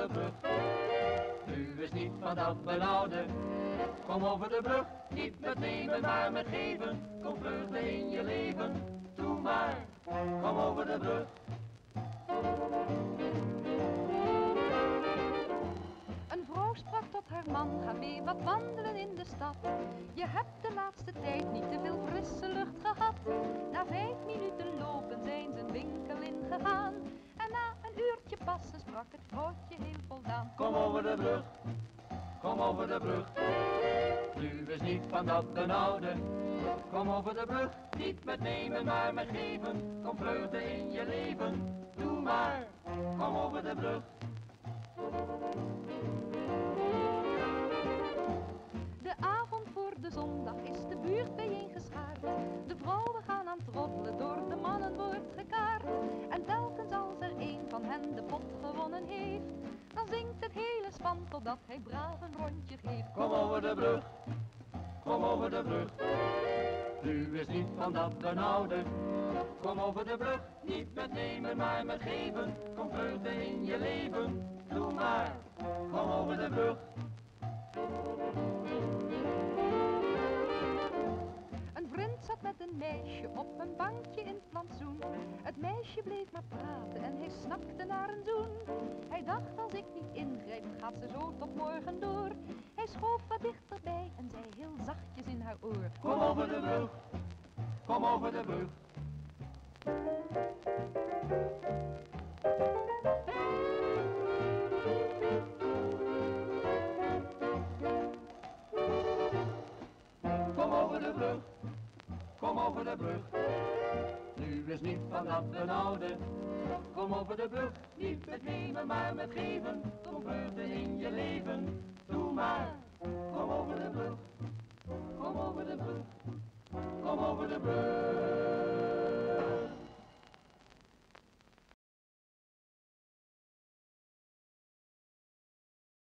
de brug. Nu is niet van dat benauwde. Kom over de brug, niet met nemen maar met geven. Kom vreugde in je leven, doe maar, kom over de brug. Een vrouw sprak tot haar man, ga mee wat wandelen in de stad. Je hebt de laatste tijd niet te veel frisse lucht gehad. Na 5 minuten lopen zijn ze een winkel ingegaan. En na een uurtje passen sprak het vrouwtje heel voldaan. Kom over de brug, kom over de brug. Nu is niet van dat benauwde. Kom over de brug, niet met nemen maar met geven. Kom vreugde in je leven, doe maar, kom over de brug. De avond voor de zondag is de buurt bijeengeschaard. De vrouwen gaan aan het roddelen, door de mannen wordt gekaard. En telkens als er een van hen de pot gewonnen heeft, dan zingt het hele span totdat hij braaf een rondje geeft. Kom over de brug, kom over de brug. Nu is niet van dat benauwde. Kom over de brug, niet met nemen maar met geven. Kom vreugde in je leven, doe maar, kom over de brug. Een vriend zat met een meisje op een bankje in het plantsoen. Het meisje bleef maar praten en hij snakte naar een zoen. Hij dacht, als ik niet ingrijp gaat ze zo tot morgen door. Hij schoof wat dichterbij en zei heel zachtjes in haar oor. Kom over de brug, kom over de brug. Kom over de brug, kom over de brug. Nu is niet van dat benauwde. Kom over de brug, niet met nemen maar met geven. Kom vreugde in je leven, doe maar.